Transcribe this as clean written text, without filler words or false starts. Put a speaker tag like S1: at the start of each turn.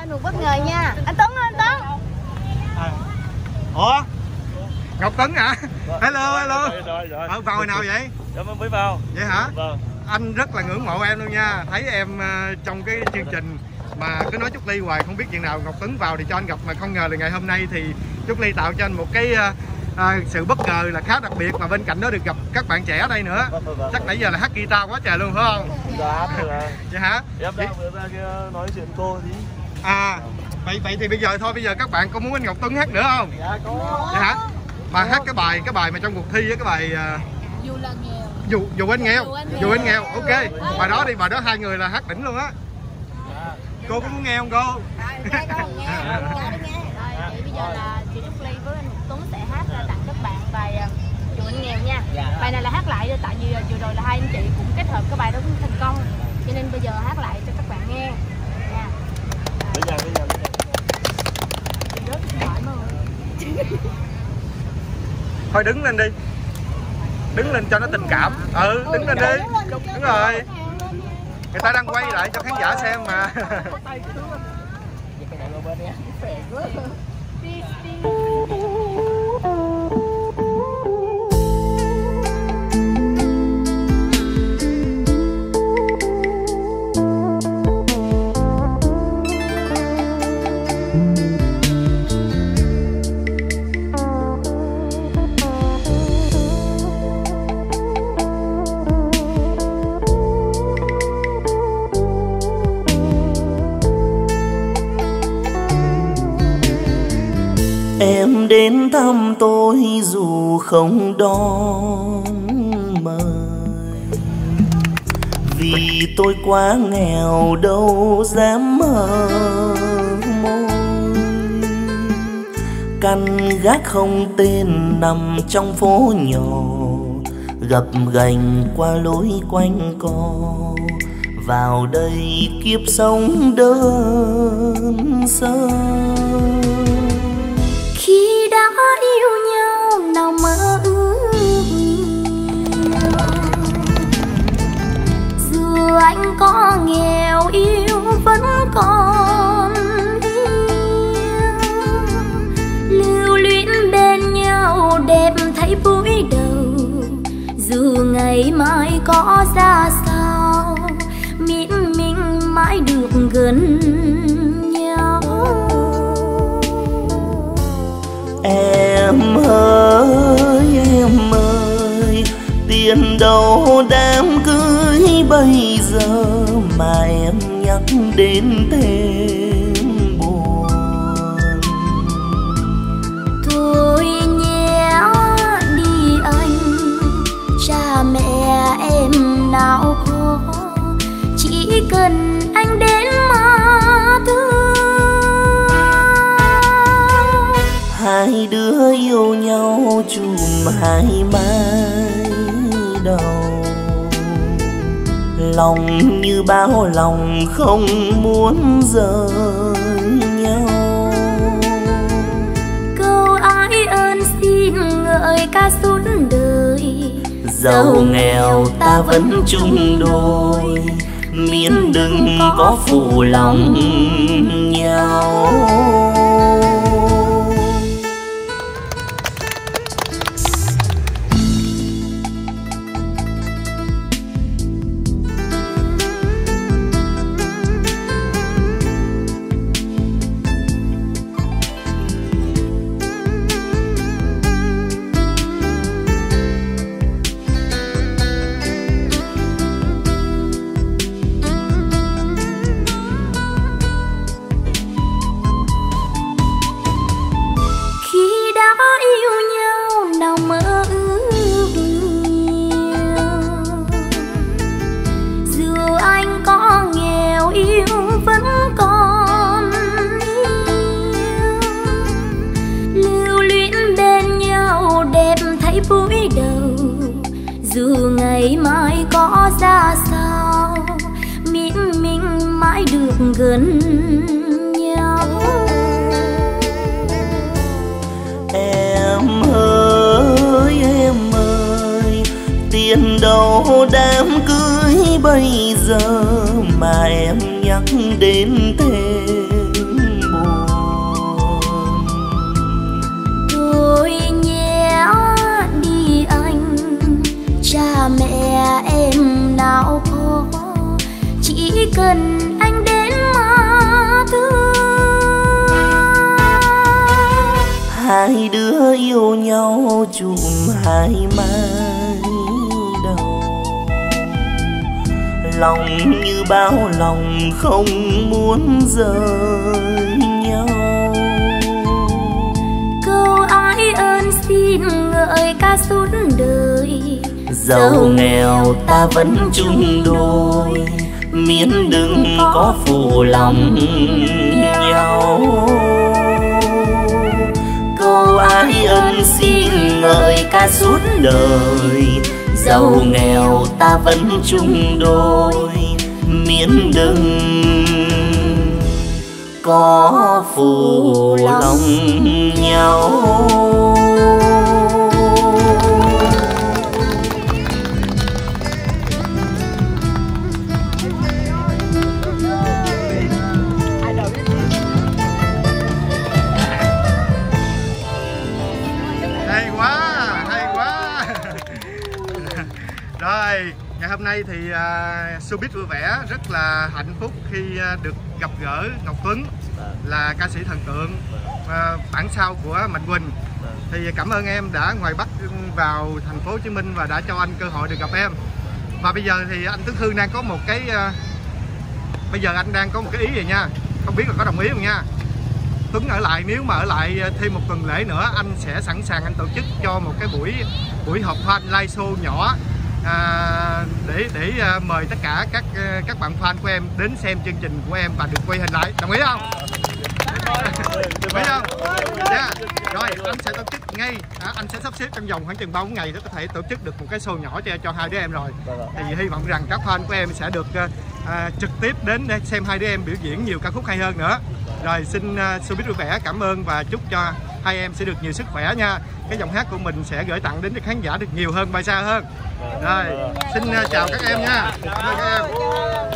S1: Một bất ngờ nha. Anh Tuấn ơi, anh Tuấn.
S2: Ủa? Ngọc Tuấn hả? Hello, hello.
S3: Rồi.
S2: Vào hồi nào vậy?
S3: Dạ mới vào.
S2: Vậy hả?
S3: Vâng.
S2: Anh rất là ngưỡng mộ em luôn nha. Thấy em trong cái chương trình mà cứ nói Trúc Ly hoài không biết chuyện nào Ngọc Tuấn vào thì cho anh gặp, mà không ngờ là ngày hôm nay thì Trúc Ly tạo cho anh một cái sự bất ngờ là khá đặc biệt, mà bên cạnh đó được gặp các bạn trẻ ở đây nữa.
S3: Vâng.
S2: Chắc nãy giờ là hát guitar quá trời luôn phải không?
S3: Dạ hát rồi.
S2: Vậy hả?
S3: Em đang vừa ra kia nói chuyện cô tí.
S2: Vậy thì bây giờ các bạn có muốn anh Ngọc Tuấn hát nữa không?
S3: Dạ có.
S2: Vậy hả? Mà hát cái bài mà trong cuộc thi á, cái bài
S1: Dù là nghèo.
S2: Dù anh nghèo. Ok. Bài đó đi, bài đó hai người là hát đỉnh luôn á. Cô có muốn nghe không cô?
S1: Nghe con nghe. Vậy bây giờ là chị Trúc Ly với anh Ngọc Tuấn sẽ hát tặng các bạn bài Dù Anh Nghèo nha. Bài này là hát lại tại vì vừa rồi là hai anh chị cũng kết hợp cái bài đó cũng thành công, cho nên bây giờ hát lại cho các bạn nghe nha.
S3: Bây giờ.
S1: Chị rất thoải mái.
S2: Thôi đứng lên đi. Đứng lên cho nó tình cảm. Đứng lên đi. Đúng rồi. Người ta đang quay lại cho khán giả xem mà.
S4: Em đến thăm tôi dù không đón mời, vì tôi quá nghèo đâu dám mở môi. Căn gác không tên nằm trong phố nhỏ, gập ghềnh qua lối quanh co. Vào đây kiếp sống đơn sơ.
S5: Khi đã yêu nhau nào mơ ước nhiều, dù anh có nghèo yêu vẫn còn yêu. Lưu luyến bên nhau đẹp thấy buổi đầu, dù ngày mai có ra sao, miễn mình mãi được gần nhau.
S4: Em ơi, tiền đâu đám cưới bây giờ mà em nhắc đến thêm buồn.
S5: Thôi nhé đi anh, cha mẹ em nào có, chỉ cần anh đến mà thương.
S4: Hai đứa yêu nhau chùm hai mái đầu, lòng như bao lòng không muốn rời nhau.
S5: Câu ái ơn xin ngợi ca suốt đời,
S4: giàu nghèo ta vẫn chung đôi, miễn đừng có phụ lòng nhau.
S5: Dù ngày mai có ra sao, miễn mình mãi được gần nhau.
S4: Em ơi, tiền đâu đám cưới bây giờ mà em nhắc đến thêm hai đứa yêu nhau chùm hai mái đầu. Lòng như bao lòng không muốn rời nhau.
S5: Câu ái ơn xin ngợi ca suốt đời.
S4: Dẫu nghèo ta vẫn chung đôi, miễn đừng có phụ lòng nhau. Câu ái ân xin ngợi ca suốt đời. Dẫu nghèo ta vẫn chung đôi, miễn đừng có phụ lòng nhau.
S2: Rồi, ngày hôm nay thì Showbiz vui vẻ rất là hạnh phúc khi được gặp gỡ Ngọc Tuấn, là ca sĩ thần tượng bản sao của Mạnh Quỳnh. Thì cảm ơn em đã ngoài Bắc vào thành phố Hồ Chí Minh và đã cho anh cơ hội được gặp em. Và bây giờ thì anh Tuấn Khương đang có một cái bây giờ anh đang có một cái ý vậy nha, không biết là có đồng ý không nha. Tuấn ở lại, nếu mà ở lại thêm một tuần lễ nữa, anh sẽ sẵn sàng anh tổ chức cho một cái buổi họp fan live show nhỏ để mời tất cả các bạn fan của em đến xem chương trình của em và được quay hình lại. Đồng ý không? Đồng ý không? Yeah. Rồi anh sẽ tổ chức ngay, anh sẽ sắp xếp trong vòng khoảng chừng 3-4 ngày để có thể tổ chức được một cái show nhỏ cho hai đứa em rồi. Thì hy vọng rằng các fan của em sẽ được trực tiếp đến để xem hai đứa em biểu diễn nhiều ca khúc hay hơn nữa. Rồi xin Showbiz vui vẻ cảm ơn và chúc cho hai em sẽ được nhiều sức khỏe nha. Cái giọng hát của mình sẽ gửi tặng đến cho khán giả được nhiều hơn, bay xa hơn. Rồi xin chào các em nha. Cảm ơn các em.